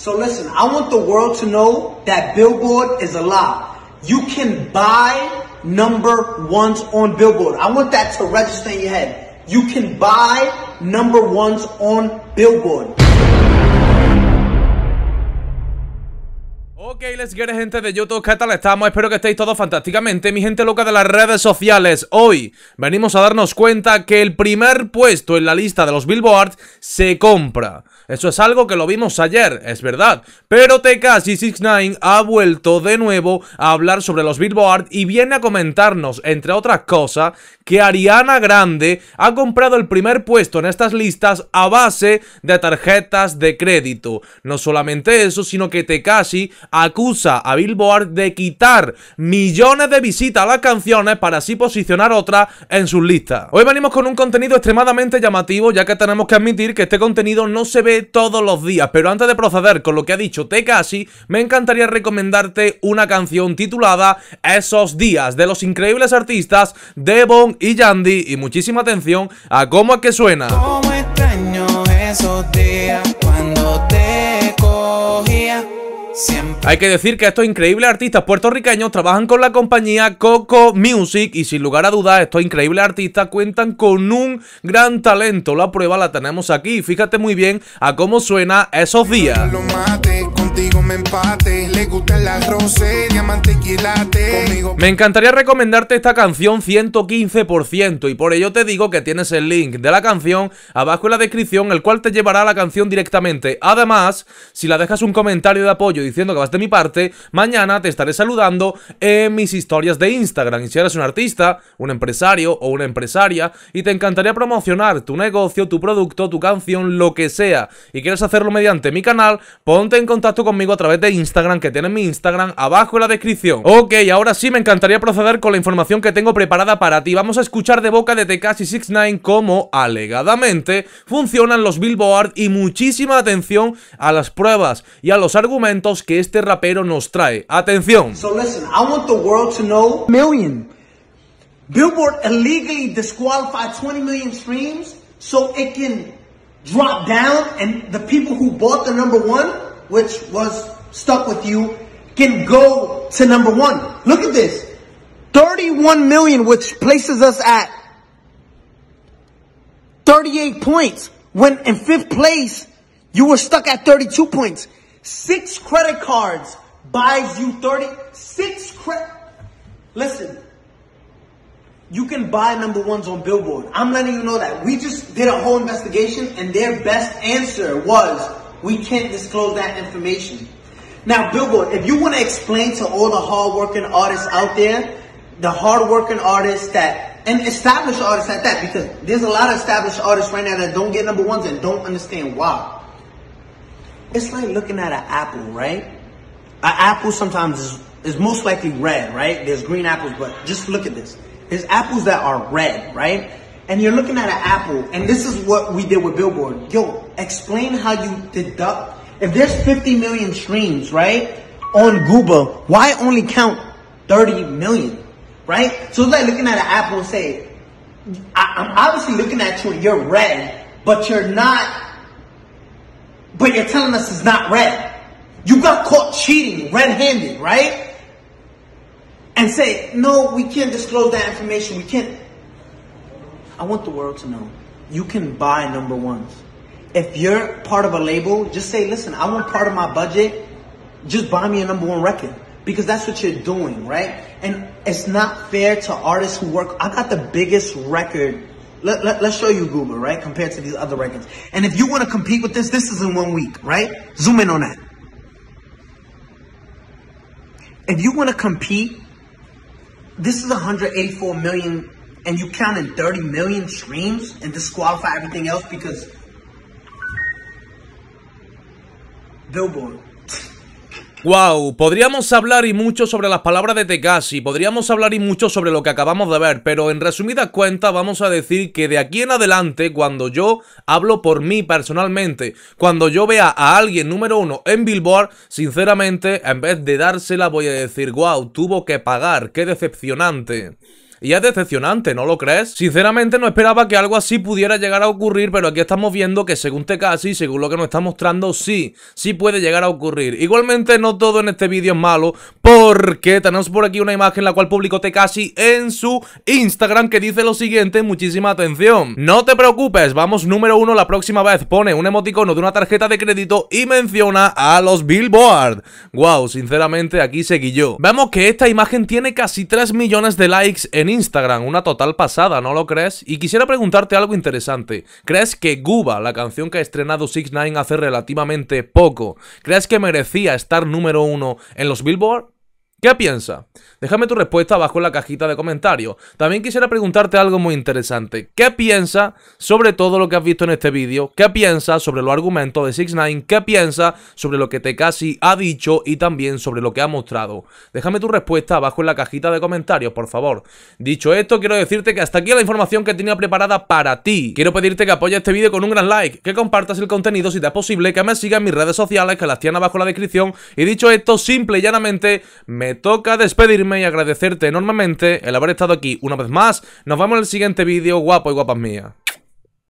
So listen, I want the world to know that Billboard is a lie. You can buy number ones on Billboard. I want that to register in your head. You can buy number ones on Billboard. Ok, let's get it, gente de YouTube, ¿qué tal estamos? Espero que estéis todos fantásticamente, mi gente loca de las redes sociales. Hoy venimos a darnos cuenta que el primer puesto en la lista de los Billboard se compra. Eso es algo que lo vimos ayer, es verdad, pero Tekashi 69 ha vuelto de nuevo a hablar sobre los Billboard y viene a comentarnos, entre otras cosas, que Ariana Grande ha comprado el primer puesto en estas listas a base de tarjetas de crédito. No solamente eso, sino que Tekashi acusa a Billboard de quitar millones de visitas a las canciones para así posicionar otra en sus listas. Hoy venimos con un contenido extremadamente llamativo, ya que tenemos que admitir que este contenido no se ve todos los días, pero antes de proceder con lo que ha dicho Tekashi, me encantaría recomendarte una canción titulada Esos Días, de los increíbles artistas Devon y Yandy, y muchísima atención a cómo es que suena. Cómo extraño esos días cuando te cogía. Siempre. Hay que decir que estos increíbles artistas puertorriqueños trabajan con la compañía Coco Music y sin lugar a dudas estos increíbles artistas cuentan con un gran talento. La prueba la tenemos aquí, fíjate muy bien a cómo suena Esos Días. Me encantaría recomendarte esta canción 115% y por ello te digo que tienes el link de la canción abajo en la descripción, el cual te llevará a la canción directamente. Además, si la dejas un comentario de apoyo diciendo que vas de mi parte, mañana te estaré saludando en mis historias de Instagram. Y si eres un artista, un empresario o una empresaria y te encantaría promocionar tu negocio, tu producto, tu canción, lo que sea, y quieres hacerlo mediante mi canal, ponte en contacto conmigo a través de Instagram, que tienes mi Instagram abajo en la descripción. Ok, ahora sí me encantaría proceder con la información que tengo preparada para ti. Vamos a escuchar de boca de Tekashi 69 cómo alegadamente funcionan los Billboard y muchísima atención a las pruebas y a los argumentos que este rapero nos trae. Atención. So listen, I want the world to know Billboard illegally disqualified 20 million streams so it can drop down and the people who bought the number one, which was Stuck With You, can go to number one. Look at this. 31 million, which places us at 38 points. When in 5th place, you were stuck at 32 points. 6 credit cards buys you 36 credit. Listen, you can buy number ones on Billboard. I'm letting you know that. We just did a whole investigation and their best answer was, we can't disclose that information. Now, Billboard, if you want to explain to all the hard-working artists out there, the hard-working artists that, and established artists at that, because there's a lot of established artists right now that don't get number ones and don't understand why. It's like looking at an apple, right? An apple sometimes is most likely red, right? There's green apples, but just look at this. There's apples that are red, right? And you're looking at an apple, and this is what we did with Billboard. Yo, explain how you deduct. If there's 50 million streams, right, on Google, why only count 30 million, right? So it's like looking at an apple and say, I'm obviously looking at you and you're red, but you're not, but you're telling us it's not red. You got caught cheating red-handed, right? And say, no, we can't disclose that information. We can't. I want the world to know. You can buy number ones. If you're part of a label, just say, listen, I want part of my budget. Just buy me a number one record. Because that's what you're doing, right? And it's not fair to artists who work. I got the biggest record. Let's show you Google, right? Compared to these other records. And if you want to compete with this is in 1 week, right? Zoom in on that. If you want to compete, this is 184 million, and you count in 30 million streams and disqualify everything else because Billboard. Wow, podríamos hablar y mucho sobre las palabras de Tekashi, podríamos hablar y mucho sobre lo que acabamos de ver, pero en resumidas cuentas vamos a decir que de aquí en adelante, cuando yo hablo por mí personalmente, cuando yo vea a alguien número uno en Billboard, sinceramente, en vez de dársela voy a decir, wow, tuvo que pagar, qué decepcionante. y es decepcionante, ¿no lo crees? Sinceramente no esperaba que algo así pudiera llegar a ocurrir, pero aquí estamos viendo que según Tekashi, según lo que nos está mostrando, sí puede llegar a ocurrir. Igualmente no todo en este vídeo es malo, porque tenemos por aquí una imagen la cual publicó Tekashi en su Instagram que dice lo siguiente, muchísima atención. No te preocupes, vamos número 1 la próxima vez. Pone un emoticono de una tarjeta de crédito y menciona a los Billboard. Wow, sinceramente aquí seguí yo. Vemos que esta imagen tiene casi 3 millones de likes en Instagram, una total pasada, ¿no lo crees? Y quisiera preguntarte algo interesante. ¿Crees que Guba, la canción que ha estrenado 6ix9ine hace relativamente poco, crees que merecía estar número 1 en los Billboard? ¿Qué piensas? Déjame tu respuesta abajo en la cajita de comentarios. También quisiera preguntarte algo muy interesante. ¿Qué piensas sobre todo lo que has visto en este vídeo? ¿Qué piensas sobre los argumentos de 6ix9ine? ¿Qué piensas sobre lo que Tekashi ha dicho y también sobre lo que ha mostrado? Déjame tu respuesta abajo en la cajita de comentarios, por favor. Dicho esto, quiero decirte que hasta aquí la información que tenía preparada para ti. Quiero pedirte que apoyes este vídeo con un gran like, que compartas el contenido si te es posible, que me sigas en mis redes sociales, que las tienes abajo en la descripción. Y dicho esto, simple y llanamente, me toca despedirme y agradecerte enormemente el haber estado aquí una vez más. Nos vemos en el siguiente vídeo, guapo y guapas mías.